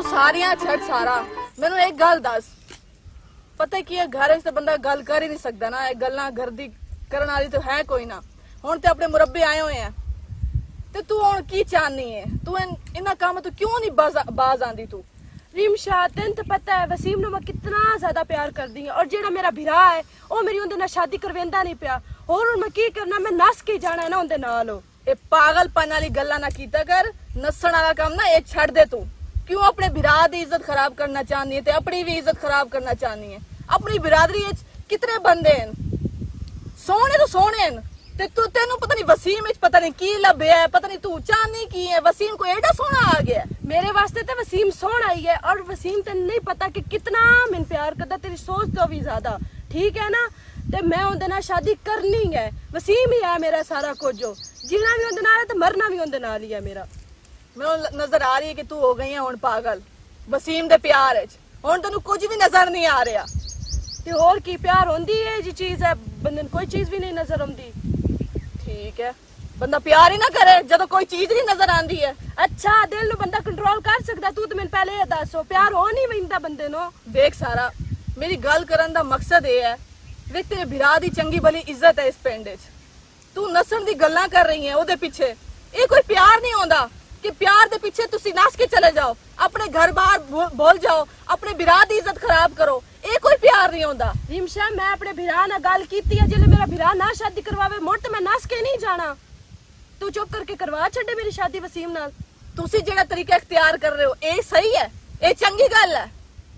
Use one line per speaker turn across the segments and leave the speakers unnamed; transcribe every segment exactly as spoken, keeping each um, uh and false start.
ਸਾਰੀਆਂ ਛੱਡ ਸਾਰਾ ਮੈਨੂੰ ਇੱਕ ਗੱਲ ਦੱਸ ਪਤਾ ਕੀ ਹੈ ਘਰ ਵਿੱਚ ਤਾਂ ਬੰਦਾ ਗੱਲ ਕਰ ਹੀ ਨਹੀਂ ਸਕਦਾ ਨਾ ਇਹ ਗੱਲਾਂ ਘਰ ਦੀ ਕਰਨ ਵਾਲੀ ਤਾਂ ਹੈ ਕੋਈ ਨਾ ਹੁਣ ਤੇ ਆਪਣੇ ਮੁਰੱਬੇ ਆਏ ਹੋਏ ਆ ਤੇ ਤੂੰ ਹੁਣ ਕੀ ਚਾਹਨੀ ਹੈ ਤੂੰ ਇਹਨਾਂ ਕੰਮ ਤੋਂ ਕਿਉਂ ਨਹੀਂ ਬਾਜ਼ ਆਂਦੀ ਤੂੰ
रिमशा तेन तो पता है वसीम ने मैं कितना ज्यादा प्यार कर दी और जेड़ा मेरा भिरा है वो मेरी उनदे नाल शादी करवेंदा नहीं पिया और मैं की करना मैं नस के जाना है ना उनदे नाल
ए पागलपन वाली गल्ला ना कीता कर नसण वाला काम ना ये छड़ दे तू क्यों अपने भिरा दी इज्जत खराब करना चाहनी है ते अपनी भी इज्जत खराब करना चाहनी है अपनी बिरादरी कितने बंदे हैं सोने तो सोने ते तू तेनू पता नहीं वसीम विच पता नहीं की लभ्या है पता नहीं तू चाहनी की है वसीम को एडा सोना आ गया
मेरे वास्ते तो वसीम सोना ही है और वसीम तेन नहीं पता कि कितना मैन प्यार करता तेरी सोच तो भी ज्यादा ठीक है ना ते मैं उनदे नाल शादी करनी है वसीम ही है मेरा सारा कुछ जो जीना भी उनदे नाल है ते मरना भी उनदे नाल ही है मेरा
मैनू नजर आ रही है कि तू हो गई है हुण पागल वसीम दे प्यार विच हुण तैनू कुछ भी नजर नहीं आ रहा
ते होर की प्यार होंदी है जी चीज है बंदे नूं कोई चीज भी नहीं नजर आउंदी
ठीक है बंदा प्यार ही ना करे जब कोई चीज नहीं नजर आंदी है
अच्छा दिल नु बंदा कंट्रोल कर सकदा तू तो मैंने पहले दसो प्यार हो नहीं वैंदा बंदे नो
देख सारा मेरी गल करन दा मकसद ये है वे तेरे भिरा दी चंगी भली इज्जत है इस पिंड च तू नसण दी गल्लां कर रही है ओदे पीछे ये कोई प्यार नहीं होंदा कि प्यार दे पीछे तुसी नास के चले जाओ अपने घर बाहर भूल जाओ अपने भिरा दी इज्जत खराब करो ये कोई प्यार नहीं होंदा
रिमशा मैं अपने भिरा नाल गल कीती है जेले मेरा भिरा ना शादी करवावे मुड़ ते मैं नस के नहीं जाना तू चुप करके करवा छड़े मेरी शादी वसीम नाल
तुसी जेड़ा तरीका इख्तियार कर रहे हो ये सही है ये चंगी गल है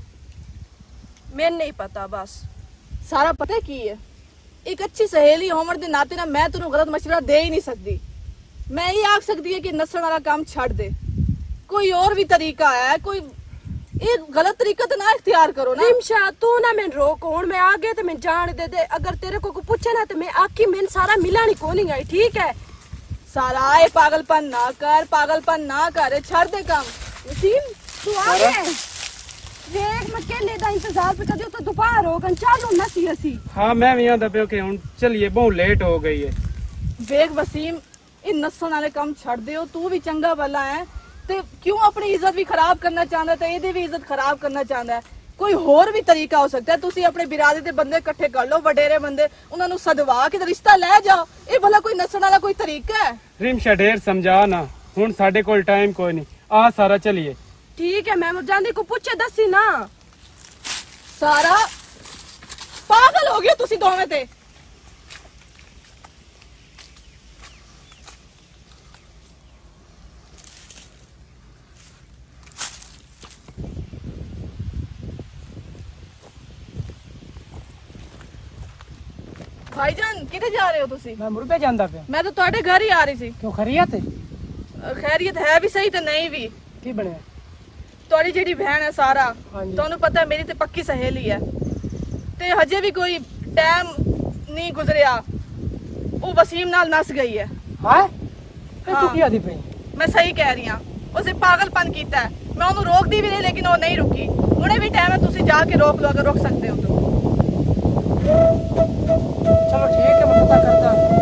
मैनू नहीं पता बस
सारा पता की है एक अच्छी सहेली होने के नाते ना मैं तेनू गलत मशवरा दे ही नहीं सकती मैं ये आख सकती है कि नसण वाला काम छड़ दे कोई और भी तरीका है कोई ये गलत तरीका तो ना इख्तियार करो ना
रिमशा तू ना मैं रोक हुण मैं आ गया तो मैं जान दे दे अगर तेरे को कोई पूछे ना तो मैं आखी मैं सारा मिला नहीं कोनी गई ठीक है
सारा ये पागलपन ना कर पागलपन ना कर छड़ दे काम
वसीम तू आ गया देख मैं केले दा इंतजार पे कर तो दोपहर हो गन चलो नसी हसी
हां मैं भी आंदा पे के हुन चलिए बहुत लेट हो गई है
देख वसीम इन नसण वाले काम छड़ दियो तू भी चंगा भला है ते क्यों अपनी इज्जत भी खराब करना चाहता है ते भी इज्जत खराब करना चाहता है कोई होर भी तरीका हो सकता है तुसी अपने बिरादरी दे बंदे इकट्ठे कर लो वडेरे बंदे उन्हां नु सदवा के रिश्ता ले जाओ ये भला कोई नसण वाला कोई तरीका है
रिमशा ढेर समझा ना हुन साडे कोल टाइम कोई नहीं आ सारा चलिए
ठीक है मैं जांदी को पूछे दसी ना
सारा पागल हो गया तुसी दोवें ते भाईजान किथे जा रहे हो तुसी
मैं मुर्बे जांदा पे
मैं तो ਤੁਹਾਡੇ घर ही आ रही सी
क्यों खैरियत है
खैरियत है भी सही ते नहीं भी
की बने
ਤੁਹਾਡੀ ਜਿਹੜੀ ਭੈਣ ਹੈ ਸਾਰਾ
ਹਾਂਜੀ।
ਤੁਹਾਨੂੰ ਪਤਾ ਮੇਰੀ ਤੇ ਪੱਕੀ ਸਹੇਲੀ ਹੈ ਤੇ ਹਜੇ ਵੀ ਕੋਈ ਟਾਈਮ ਨਹੀਂ ਗੁਜ਼ਰਿਆ ਉਹ ਵਸੀਮ ਨਾਲ ਨਸ ਗਈ ਹੈ
हां फिर
हाँ।
तू की आदी पे
ਮੈਂ ਸਹੀ ਕਹਿ ਰਹੀ ਹਾਂ ਉਸੇ ਪਾਗਲਪਨ ਕੀਤਾ ਹੈ ਮੈਂ ਉਹਨੂੰ ਰੋਕਦੀ ਵੀ ਨਹੀਂ ਲੇਕਿਨ ਉਹ ਨਹੀਂ ਰੁਕੀ ਹੁਣੇ ਵੀ ਟਾਈਮ ਹੈ ਤੁਸੀਂ ਜਾ ਕੇ ਰੋਕ ਲਓ ਅਗਰ ਰੋਕ ਸਕਦੇ ਹੋ ਤਾਂ
चलो ठीक है मैं पता करता हूं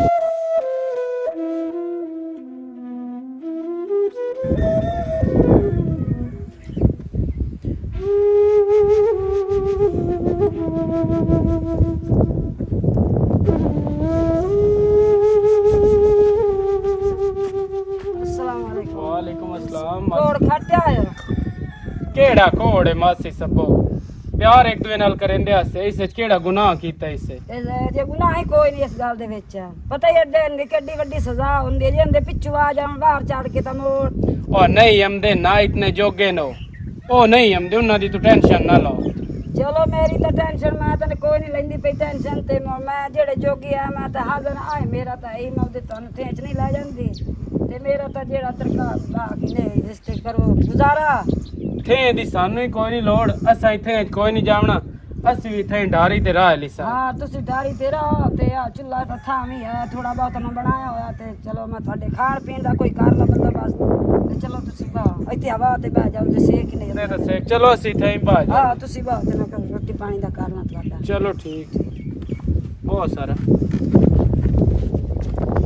वालेकुम अस्सलाम
कोड़ खट्या है
केड़ा कोड़े मासी सबो प्यार एक दूए नाल करेंदे हसे इस विच केड़ा गुनाह कीता इसे
जे गुनाह ही कोई नहीं इस गल दे विच पता ही अड्डे दी केडी वड्डी सजा हुंदी है जेंदे पिछू आ जाण बाहर चढ़ के ता मोड़
ओ नहीं हमदे ना इतने जोगे नो ओ नहीं हमदे उन्हां दी तू टेंशन ना लो
चलो मेरी तो टेंशन मैं तो कोई नहीं लेंदी पई टेंशन ते मैं जेड़े जोगी है मैं तो हाजर आए मेरा तो यही मैं उदे तन ठेच नहीं ला जांदी ते मेरा तो जेड़ा तरका ला के ले रिश्ते करो गुजारा
थे दी सानू ही कोई नहीं लोड़ असा इथे कोई नहीं जावना ਅਸੀਂ ਵੀ ਇੱਥੇ ਡਾਰੀ ਤੇ ਰਾਹ ਲਈ ਸਾ
ਹਾਂ ਤੁਸੀਂ ਡਾਰੀ ਤੇ ਰਹੋ ਤੇ ਆ ਚੁੱਲਾ ਤਾਂ ਥਾਂ ਵੀ ਹੈ ਥੋੜਾ ਬਹੁਤ ਮੈਂ ਬਣਾਇਆ ਹੋਇਆ ਤੇ ਚਲੋ ਮੈਂ ਤੁਹਾਡੇ ਖਾਣ ਪੀਣ ਦਾ ਕੋਈ ਕਰ ਲਾ ਬੰਦੋਬਸਤ ਤੇ ਚਲੋ ਤੁਸੀਂ ਬਾ ਇੱਥੇ ਹਵਾ ਤੇ ਬਹਿ ਜਾਓ ਤੇ ਸੇਕ ਨਹੀਂ
ਨਹੀਂ ਤਾਂ ਸੇਕ ਚਲੋ ਅਸੀਂ ਇੱਥੇ ਹੀ ਬਾ ਜਾ
ਹਾਂ ਤੁਸੀਂ ਬਾ ਤੇ ਮੈਂ ਰੋਟੀ ਪਾਣੀ ਦਾ ਕਰਨਾ ਤੁਹਾਡਾ
ਚਲੋ ਠੀਕ ਬਹੁਤ ਸਾਰਾ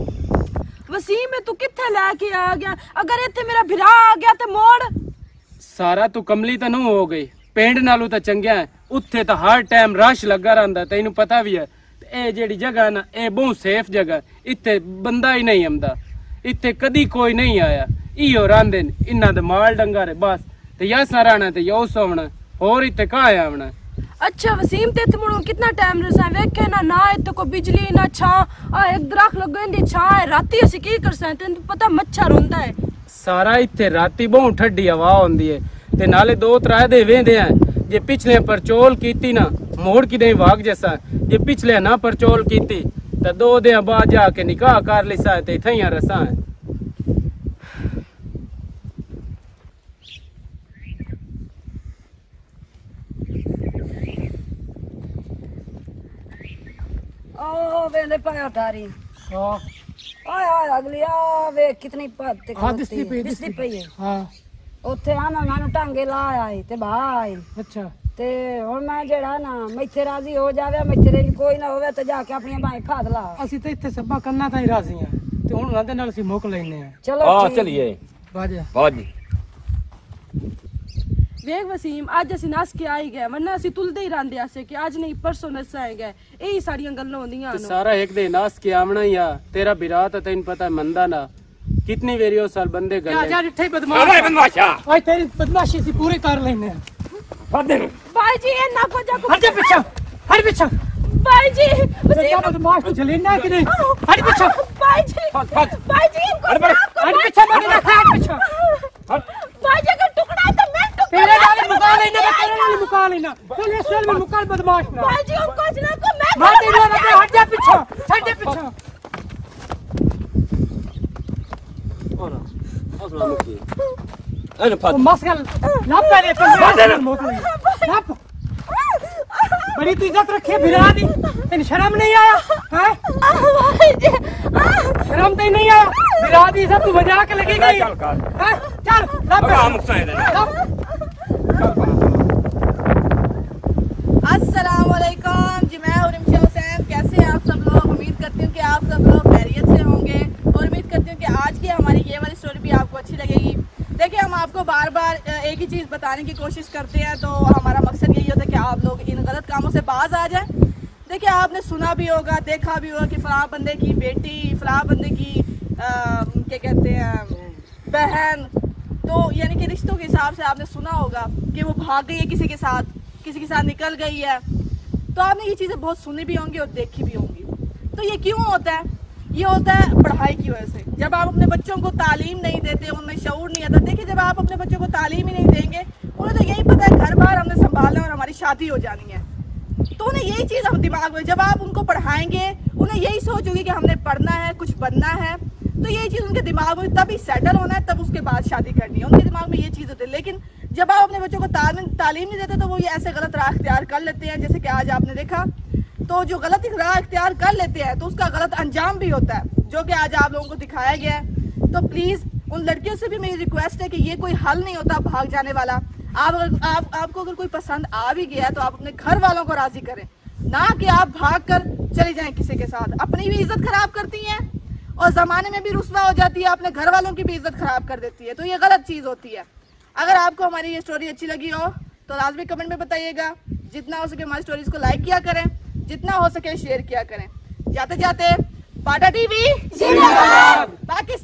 वसीम तू किथे लेके आ गया अगर इत्थे मेरा भिरा आ गया ते मोड़
सारा तू कमली तो नहीं हो गई, पिंड नालों तो चंगिया है, उत्थे तो हर टाइम रश लगा रहा, तेन पता भी है। ए जेड़ी जगह ना ए बहुत सेफ जगह, इत्थे बंदा ही नहीं आंदा, इत्थे कदी कोई नहीं आया, इो रहांदे ने, इन्हां दे माल डंगर है बस, ते यसा रहना ते यो सोवना, होर इत्थे कहाँ आवना।
अच्छा वसीम ते इत्थे मुड़ो कितना टाइम रसा वेखे ना ना इत्थे को बिजली ना छां, आ एक दरख्त लगे इंदी छां है, राती असी की कर सकते, तेन पता मच्छर होंदा है
सारा इत्थे राती बहुत ठंडी हवा होंदी है, ते नाले दो त्रै दे वेंदे हैं, जे पिछले परचोल कीती ना मोड़ की नहीं भाग जैसा, जे पिछले ना परचोल कीती तो दो दिन बाद जाके निकाह कर लिसा है, ते इत्थे रसा है।
ओ वेंदे पाया उठारी
हां
आय आय अगली आ वे कितनी पद ते
हाँ, दिसदी पई,
दिसदी
दिसदी
पई है।
हाँ
ਉੱਥੇ ਆ ਮੈਂ ਨੂੰ ਟਾਂਗੇ ਲਾ ਆਈ ਤੇ ਬਾਹਰ ਆਈ
अच्छा
ਤੇ ਹੁਣ ਮੈਂ ਜਿਹੜਾ ਨਾ ਮੈਥੇ ਰਾਜ਼ੀ ਹੋ ਜਾਵੇ ਮੈਥੇ ਕੋਈ ਨਾ ਹੋਵੇ ਤੇ ਜਾ ਕੇ ਆਪਣੀਆਂ ਬਾਹਾਂ ਖਾਦ ਲਾ
ਅਸੀਂ ਤਾਂ ਇੱਥੇ ਸਭਾ ਕੰਨਾਂ ਤਾਂ ਹੀ ਰਾਜ਼ੀ ਆ, ਤੇ ਹੁਣ ਉਹਨਾਂ ਦੇ ਨਾਲ ਅਸੀਂ ਮੁੱਕ ਲੈਨੇ ਆ।
ਚਲੋ
ਆ
ਠੀਕ।
ਚਲੀਏ
ਬਾਜਾ
ਬਾਜੀ
ਵੇਖ ਵਸੀਮ ਅੱਜ ਅਸੀਂ ਨਸ ਕੇ ਆਈ ਗਏ, ਵਰਨਾ ਅਸੀਂ ਤੁਲਦੇ ਹੀ ਰਹਿੰਦੇ ਆਸੇ ਕਿ ਅੱਜ ਨਹੀਂ ਪਰਸੋਂ ਨਸਾਏਗੇ, ਇਹੀ ਸਾਡੀਆਂ ਗੱਲਾਂ ਹੁੰਦੀਆਂ
ਤੇ
ਹਨ।
ਸਾਰਾ ਇੱਕ ਦੇ ਨਾਸ ਕੇ ਆਵਣਾ ਹੀ ਆ, ਤੇਰਾ ਬਿਰਾ ਤਾਂ ਤੈਨੂੰ ਪਤਾ ਮੰਦਾ ਨਾ, कितनी वेरियो साल बंदे गए जा इत्थे बदमाश
ਓਏ ਬਦਮਾਸ਼ਾ
ओए तेरी बदमाशी सी पूरी कर लेने
ਫੜਦੇ
भाई जी ये ना को जा
हट जा पीछे, हट पीछे
भाई जी
तेरा बदमाश तो चलेना कि नहीं, हट पीछे
भाई जी भाई जी
हट पीछे मत ना, हट पीछे
भाई जी का टुकड़ा है तो मैं टुकड़ा
तेरे नाल मुका लेना, मैं तेरे नाल मुका लेना, चल इस साल में मुका बदमाश ना
भाई जी हमको ना को मैं
मैं तेरे नाल हट जा पीछे, हट जा पीछे
ਇਹਨੂੰ ਫੜ
मस्कल लाप पहले पर मोकल लाप बड़ी तू इज्जत रखी बिरा दी, तेन शर्म नहीं आया हैं?
भाई जी
शर्म तो नहीं आया, बिरा दी सब तू मजाक लगी गई
ਚੱਲ ਕਰ
हैं? चल लाप
ਅਗਾ ਮੁਕਸਾਏ ਦੇ
अस्सलाम वालेकुम जी, मैं हूं रिमशा हुसैन। कैसे हैं आप सब लोग? उम्मीद करती हूँ कि आप सब लोग खैरियत से होंगे और उम्मीद करती हूँ कि आज की हमारी ये वाली स्टोरी भी आपको अच्छी लगेगी। देखिए हम आपको बार बार एक ही चीज़ बताने की कोशिश करते हैं, तो हमारा मकसद यही होता है कि आप लोग इन गलत कामों से बाज आ जाएं। देखिए आपने सुना भी होगा, देखा भी होगा कि फलां बंदे की बेटी, फलां बंदे की आ, क्या कहते हैं बहन, तो यानी कि रिश्तों के हिसाब से आपने सुना होगा कि वो भाग गई है किसी के साथ, किसी के साथ निकल गई है, तो आपने ये चीज़ें बहुत सुनी भी होंगी और देखी भी होंगी। तो ये क्यों होता है? ये होता है पढ़ाई की वजह से। जब आप अपने बच्चों को तालीम नहीं देते, उनमें शऊर नहीं आता। देखिए जब आप अपने बच्चों को तालीम ही नहीं देंगे, उन्हें तो यही पता है घर बार हमने संभालना है और हमारी शादी हो जानी है, तो उन्हें यही चीज़ हम दिमाग में, जब आप उनको पढ़ाएंगे उन्हें यही सोच होगी कि हमने पढ़ना है, कुछ बनना है, तो यही चीज़ उनके दिमाग में तभी सेटल होना है, तब उसके बाद शादी करनी है, उनके दिमाग में ये चीज़ होती है। लेकिन जब आप अपने बच्चों को तालीम तालीम नहीं देते तो वो ये ऐसे गलत राह इख्तियार कर लेते हैं, जैसे कि आज आपने देखा। तो जो गलत राह इख्तियार कर लेते हैं तो उसका गलत अंजाम भी होता है, जो कि आज आप लोगों को दिखाया गया है। तो प्लीज़ उन लड़कियों से भी मेरी रिक्वेस्ट है कि ये कोई हल नहीं होता भाग जाने वाला। आप अगर आप आपको अगर कोई पसंद आ भी गया है तो आप अपने घर वालों को राज़ी करें, ना कि आप भाग कर चली जाएं किसी के साथ। अपनी भी इज्जत खराब करती हैं और ज़माने में भी रुस्वा हो जाती है, अपने घर वालों की भी इज्जत खराब कर देती है, तो ये गलत चीज़ होती है। अगर आपको हमारी ये स्टोरी अच्छी लगी हो तो लाजमी कमेंट में बताइएगा। जितना हो सके हमारी स्टोरीज को लाइक किया करें, जितना हो सके शेयर किया करें। जाते जाते बाटा टीवी जिंदाबाद, पाकिस्तान।